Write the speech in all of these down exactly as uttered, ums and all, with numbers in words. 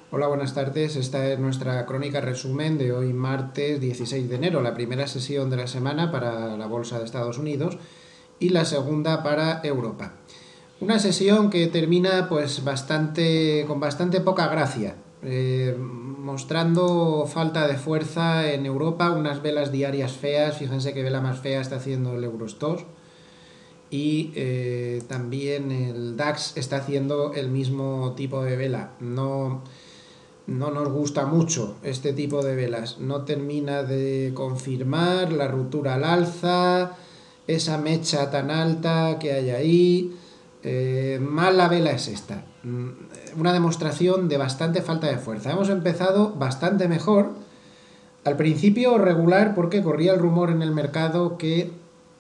Hola, buenas tardes. Esta es nuestra crónica resumen de hoy martes dieciséis de enero, la primera sesión de la semana para la Bolsa de Estados Unidos y la segunda para Europa. Una sesión que termina pues bastante con bastante poca gracia, eh, mostrando falta de fuerza en Europa, unas velas diarias feas. Fíjense qué vela más fea está haciendo el Eurostoxx. Y eh, también el DAX está haciendo el mismo tipo de vela. No, no nos gusta mucho este tipo de velas. No termina de confirmar la ruptura al alza, esa mecha tan alta que hay ahí. Eh, mala vela es esta. Una demostración de bastante falta de fuerza. Hemos empezado bastante mejor. Al principio regular porque corría el rumor en el mercado que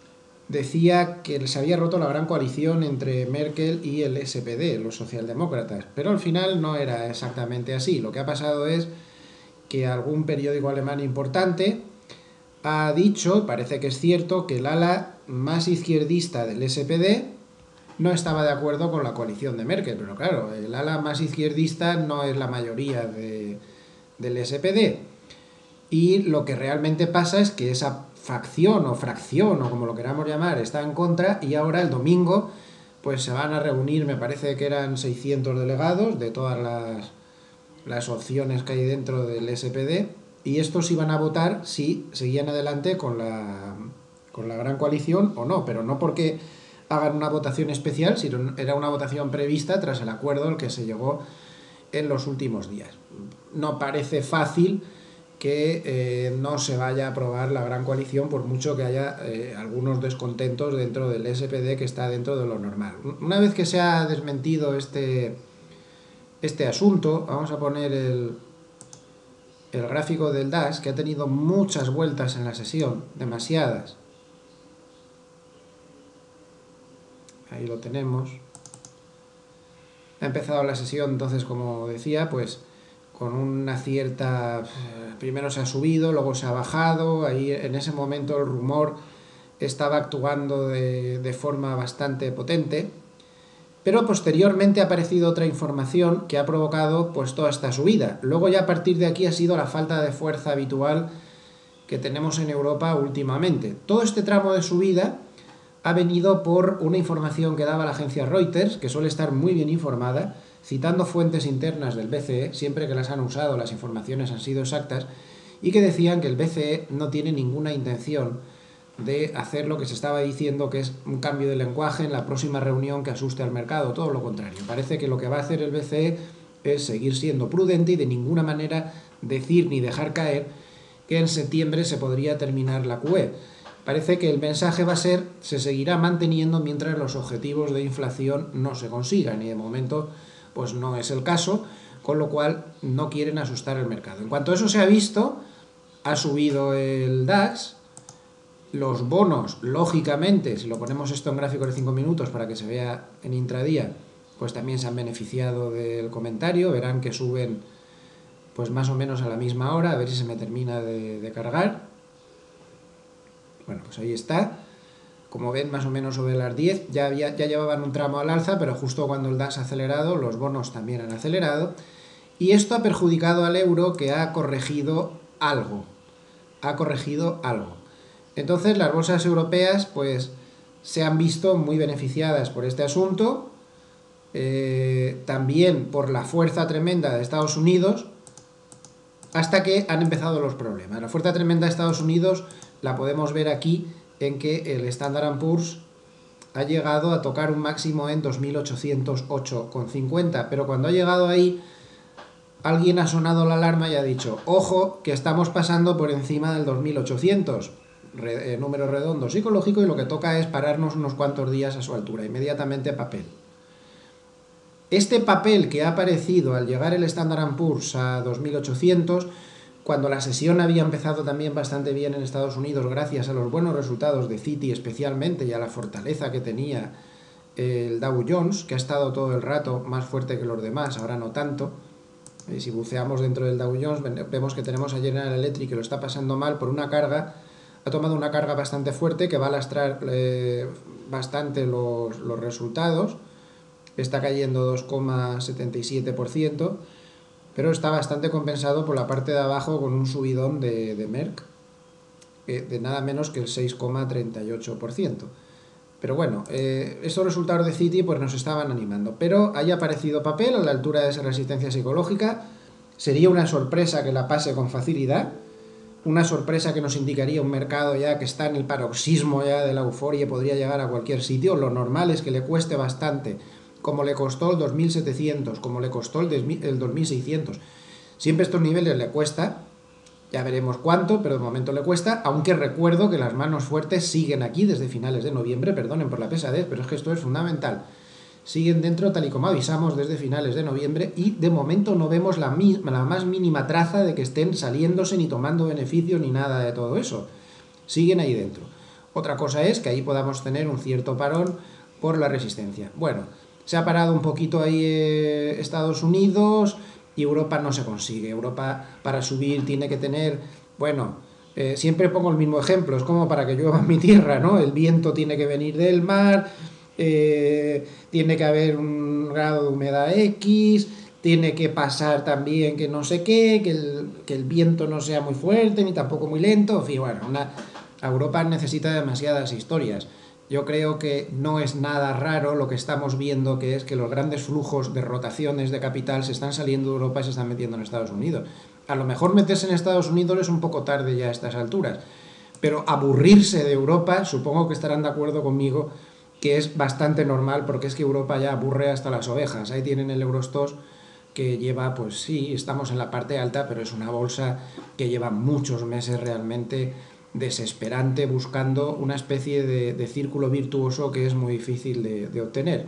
decía que se había roto la gran coalición entre Merkel y el S P D, los socialdemócratas, pero al final no era exactamente así. Lo que ha pasado es que algún periódico alemán importante ha dicho, parece que es cierto, que el ala más izquierdista del S P D no estaba de acuerdo con la coalición de Merkel, pero claro, el ala más izquierdista no es la mayoría de, del S P D. Y lo que realmente pasa es que esa facción o fracción o como lo queramos llamar está en contra, y ahora el domingo pues se van a reunir, me parece que eran seiscientos delegados de todas las, las opciones que hay dentro del S P D, y estos iban a votar si seguían adelante con la, con la gran coalición o no, pero no porque hagan una votación especial, sino era una votación prevista tras el acuerdo al que se llegó en los últimos días. No parece fácil que eh, no se vaya a aprobar la gran coalición, por mucho que haya eh, algunos descontentos dentro del S P D, que está dentro de lo normal. Una vez que se ha desmentido este, este asunto, vamos a poner el, el gráfico del DAX, que ha tenido muchas vueltas en la sesión, demasiadas. Ahí lo tenemos. Ha empezado la sesión, entonces, como decía, pues con una cierta... Primero se ha subido, luego se ha bajado. Ahí en ese momento el rumor estaba actuando de, de forma bastante potente, pero posteriormente ha aparecido otra información que ha provocado pues toda esta subida. Luego ya a partir de aquí ha sido la falta de fuerza habitual que tenemos en Europa últimamente. Todo este tramo de subida ha venido por una información que daba la agencia Reuters, que suele estar muy bien informada, citando fuentes internas del B C E, siempre que las han usado las informaciones han sido exactas, y que decían que el B C E no tiene ninguna intención de hacer lo que se estaba diciendo, que es un cambio de lenguaje en la próxima reunión que asuste al mercado. Todo lo contrario. Parece que lo que va a hacer el B C E es seguir siendo prudente y de ninguna manera decir ni dejar caer que en septiembre se podría terminar la Q E. Parece que el mensaje va a ser: se seguirá manteniendo mientras los objetivos de inflación no se consigan, y de momento pues no es el caso, con lo cual no quieren asustar al mercado. En cuanto eso se ha visto, ha subido el DAX. Los bonos, lógicamente, si lo ponemos esto en gráfico de cinco minutos para que se vea en intradía, pues también se han beneficiado del comentario. Verán que suben pues más o menos a la misma hora. A ver si se me termina de, de cargar. Bueno, pues ahí está. Como ven, más o menos sobre las diez. Ya, había, ya llevaban un tramo al alza, pero justo cuando el DAX ha acelerado, los bonos también han acelerado. Y esto ha perjudicado al euro, que ha corregido algo. Ha corregido algo. Entonces las bolsas europeas pues se han visto muy beneficiadas por este asunto, eh, también por la fuerza tremenda de Estados Unidos, hasta que han empezado los problemas. La fuerza tremenda de Estados Unidos la podemos ver aquí, en que el Standard and Poor's ha llegado a tocar un máximo en dos mil ochocientos ocho coma cincuenta, pero cuando ha llegado ahí alguien ha sonado la alarma y ha dicho: ojo, que estamos pasando por encima del dos mil ochocientos. Re, eh, número redondo psicológico, y lo que toca es pararnos unos cuantos días a su altura. Inmediatamente papel. Este papel que ha aparecido al llegar el Standard and Poor's a dos mil ochocientos, cuando la sesión había empezado también bastante bien en Estados Unidos gracias a los buenos resultados de Citi especialmente y a la fortaleza que tenía el Dow Jones, que ha estado todo el rato más fuerte que los demás, ahora no tanto. Y si buceamos dentro del Dow Jones vemos que tenemos a General Electric, que lo está pasando mal por una carga. Ha tomado una carga bastante fuerte que va a lastrar eh, bastante los, los resultados. Está cayendo dos coma setenta y siete por ciento. pero está bastante compensado por la parte de abajo con un subidón de, de Merck, eh, de nada menos que el seis coma treinta y ocho por ciento. Pero bueno, eh, estos resultados de Citi pues nos estaban animando. Pero haya aparecido papel a la altura de esa resistencia psicológica. Sería una sorpresa que la pase con facilidad. Una sorpresa que nos indicaría un mercado ya que está en el paroxismo ya de la euforia y podría llegar a cualquier sitio. Lo normal es que le cueste bastante, como le costó el dos mil setecientos, como le costó el dos mil seiscientos. Siempre estos niveles le cuesta. Ya veremos cuánto, pero de momento le cuesta, aunque recuerdo que las manos fuertes siguen aquí desde finales de noviembre, perdonen por la pesadez, pero es que esto es fundamental. Siguen dentro tal y como avisamos desde finales de noviembre y de momento no vemos la, misma, la más mínima traza de que estén saliéndose ni tomando beneficio ni nada de todo eso. Siguen ahí dentro. Otra cosa es que ahí podamos tener un cierto parón por la resistencia. Bueno, se ha parado un poquito ahí eh, Estados Unidos... y Europa no se consigue. Europa para subir tiene que tener, bueno, eh, siempre pongo el mismo ejemplo, es como para que llueva en mi tierra, ¿no? El viento tiene que venir del mar, eh, tiene que haber un grado de humedad X, tiene que pasar también que no sé qué, que el, que el viento no sea muy fuerte ni tampoco muy lento, en fin, bueno, una, Europa necesita demasiadas historias. Yo creo que no es nada raro lo que estamos viendo, que es que los grandes flujos de rotaciones de capital se están saliendo de Europa y se están metiendo en Estados Unidos. A lo mejor meterse en Estados Unidos es un poco tarde ya a estas alturas, pero aburrirse de Europa, supongo que estarán de acuerdo conmigo, que es bastante normal, porque es que Europa ya aburre hasta las ovejas. Ahí tienen el Eurostoxx, que lleva, pues sí, estamos en la parte alta, pero es una bolsa que lleva muchos meses realmente desesperante, buscando una especie de, de círculo virtuoso que es muy difícil de, de obtener.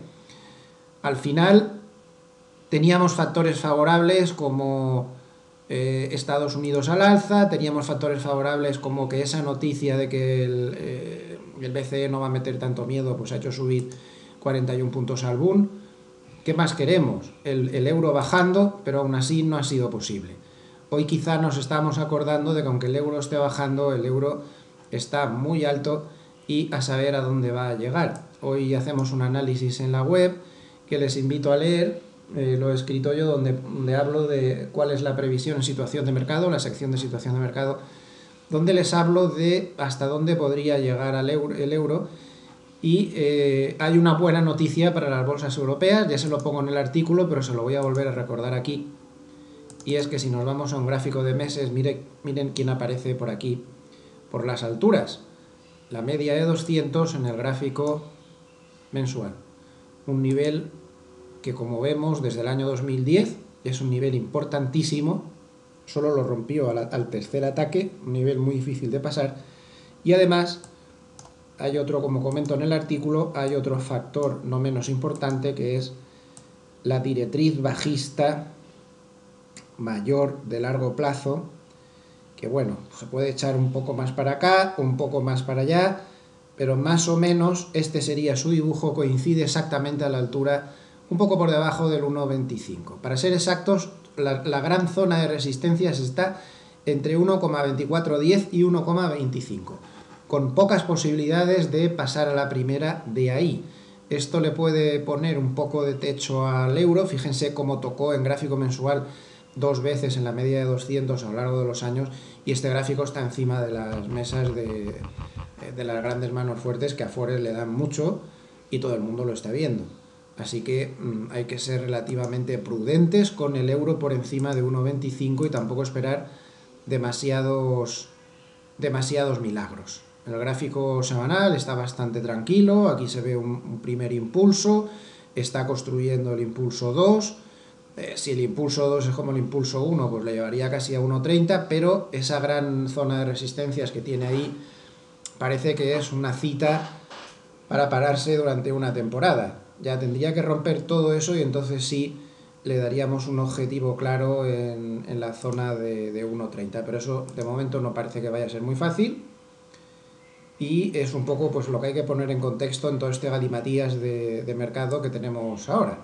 Al final teníamos factores favorables como eh, Estados Unidos al alza, teníamos factores favorables como que esa noticia de que el, eh, el B C E no va a meter tanto miedo, pues ha hecho subir cuarenta y un puntos al Bund. ¿Qué más queremos? El, el euro bajando, pero aún así no ha sido posible. Hoy quizá nos estamos acordando de que aunque el euro esté bajando, el euro está muy alto y a saber a dónde va a llegar. Hoy hacemos un análisis en la web que les invito a leer, eh, lo he escrito yo, donde, donde hablo de cuál es la previsión en situación de mercado, la sección de situación de mercado, donde les hablo de hasta dónde podría llegar al euro, el euro. Y eh, hay una buena noticia para las bolsas europeas, ya se lo pongo en el artículo, pero se lo voy a volver a recordar aquí. Y es que si nos vamos a un gráfico de meses, miren, miren quién aparece por aquí, por las alturas. La media de doscientos en el gráfico mensual. Un nivel que, como vemos, desde el año dos mil diez es un nivel importantísimo. Solo lo rompió al, al tercer ataque, un nivel muy difícil de pasar. Y además, hay otro, como comento en el artículo, hay otro factor no menos importante, que es la directriz bajista mayor de largo plazo, que bueno, se puede echar un poco más para acá, un poco más para allá, pero más o menos este sería su dibujo, coincide exactamente a la altura, un poco por debajo del uno coma veinticinco. Para ser exactos, la, la gran zona de resistencias está entre uno coma veinticuatro diez y uno coma veinticinco, con pocas posibilidades de pasar a la primera de ahí. Esto le puede poner un poco de techo al euro, fíjense cómo tocó en gráfico mensual dos veces en la media de doscientos a lo largo de los años, y este gráfico está encima de las mesas de, de las grandes manos fuertes, que a Forex le dan mucho y todo el mundo lo está viendo. Así que mmm, hay que ser relativamente prudentes con el euro por encima de uno coma veinticinco y tampoco esperar demasiados, demasiados milagros. El gráfico semanal está bastante tranquilo, aquí se ve un, un primer impulso, está construyendo el impulso dos. Eh, si el impulso dos es como el impulso uno, pues le llevaría casi a uno coma treinta, pero esa gran zona de resistencias que tiene ahí parece que es una cita para pararse durante una temporada. Ya tendría que romper todo eso y entonces sí le daríamos un objetivo claro en, en la zona de, de uno coma treinta, pero eso de momento no parece que vaya a ser muy fácil y es un poco pues lo que hay que poner en contexto en todo este galimatías de, de mercado que tenemos ahora.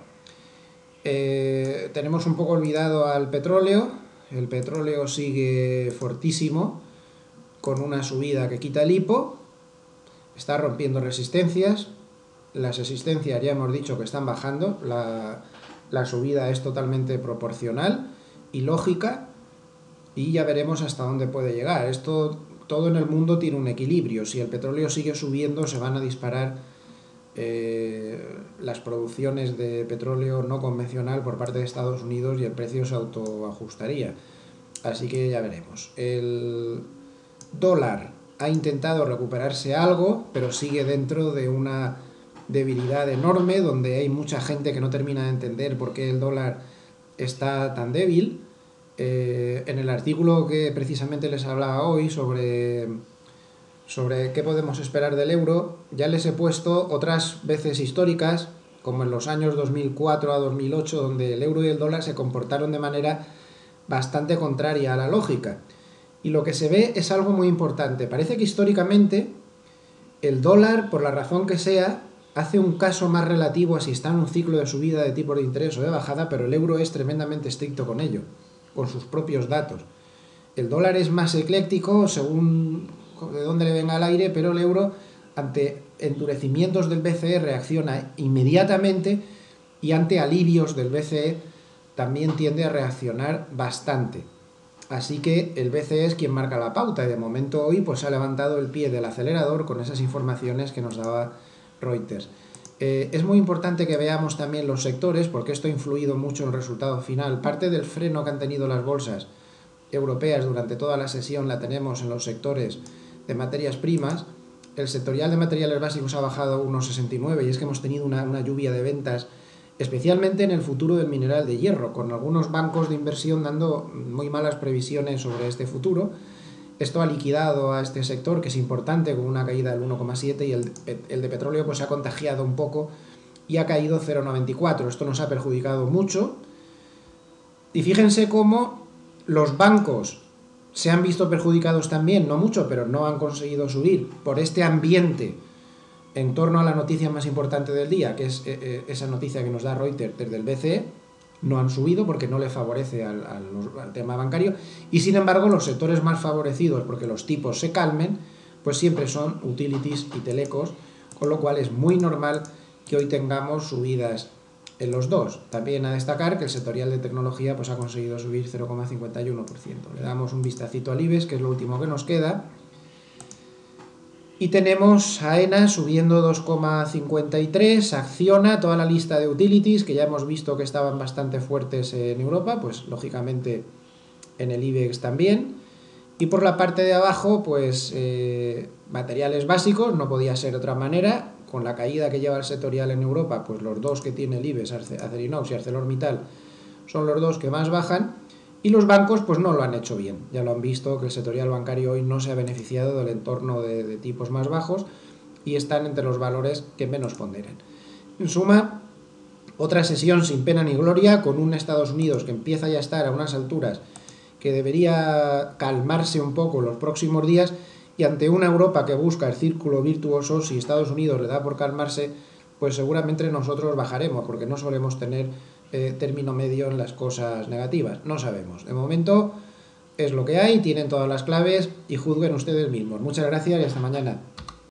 Eh, tenemos un poco olvidado al petróleo. El petróleo sigue fortísimo, con una subida que quita el hipo, está rompiendo resistencias, las resistencias ya hemos dicho que están bajando, la, la subida es totalmente proporcional y lógica, y ya veremos hasta dónde puede llegar. Esto, todo en el mundo tiene un equilibrio. Si el petróleo sigue subiendo, se van a disparar eh, las producciones de petróleo no convencional por parte de Estados Unidos y el precio se autoajustaría. Así que ya veremos. El dólar ha intentado recuperarse algo, pero sigue dentro de una debilidad enorme, donde hay mucha gente que no termina de entender por qué el dólar está tan débil. Eh, en el artículo que precisamente les hablaba hoy sobre, sobre qué podemos esperar del euro, ya les he puesto otras veces históricas, como en los años dos mil cuatro a dos mil ocho, donde el euro y el dólar se comportaron de manera bastante contraria a la lógica. Y lo que se ve es algo muy importante. Parece que históricamente el dólar, por la razón que sea, hace un caso más relativo a si está en un ciclo de subida de tipo de interés o de bajada, pero el euro es tremendamente estricto con ello, con sus propios datos. El dólar es más ecléctico según de dónde le venga el aire, pero el euro, ante endurecimientos del B C E, reacciona inmediatamente, y ante alivios del B C E también tiende a reaccionar bastante. Así que el B C E es quien marca la pauta, y de momento hoy pues ha levantado el pie del acelerador con esas informaciones que nos daba Reuters. Eh, es muy importante que veamos también los sectores, porque esto ha influido mucho en el resultado final. Parte del freno que han tenido las bolsas europeas durante toda la sesión la tenemos en los sectores de materias primas. El sectorial de materiales básicos ha bajado uno coma sesenta y nueve, y es que hemos tenido una, una lluvia de ventas, especialmente en el futuro del mineral de hierro, con algunos bancos de inversión dando muy malas previsiones sobre este futuro. Esto ha liquidado a este sector, que es importante, con una caída del uno coma siete, y el, el de petróleo pues se ha contagiado un poco y ha caído cero coma noventa y cuatro. Esto nos ha perjudicado mucho. Y fíjense cómo los bancos se han visto perjudicados también, no mucho, pero no han conseguido subir por este ambiente en torno a la noticia más importante del día, que es eh, esa noticia que nos da Reuters desde el B C E. No han subido porque no le favorece al, al, al tema bancario, y sin embargo los sectores más favorecidos porque los tipos se calmen, pues siempre son utilities y telecos, con lo cual es muy normal que hoy tengamos subidas en los dos. También a destacar que el sectorial de tecnología pues ha conseguido subir cero coma cincuenta y uno por ciento. Le damos un vistacito al IBEX, que es lo último que nos queda. Y tenemos a AENA subiendo dos coma cincuenta y tres, Acciona, toda la lista de utilities que ya hemos visto que estaban bastante fuertes en Europa, pues lógicamente en el IBEX también. Y por la parte de abajo, pues eh, materiales básicos, no podía ser de otra manera, con la caída que lleva el sectorial en Europa, pues los dos que tiene el IBEX, Acerinox y ArcelorMittal, son los dos que más bajan. Y los bancos pues no lo han hecho bien. Ya lo han visto que el sectorial bancario hoy no se ha beneficiado del entorno de, de tipos más bajos, y están entre los valores que menos ponderan. En suma, otra sesión sin pena ni gloria, con un Estados Unidos que empieza ya a estar a unas alturas que debería calmarse un poco los próximos días, y ante una Europa que busca el círculo virtuoso. Si Estados Unidos le da por calmarse, pues seguramente nosotros bajaremos, porque no solemos tener eh, término medio en las cosas negativas. No sabemos. De momento es lo que hay, tienen todas las claves y juzguen ustedes mismos. Muchas gracias y hasta mañana.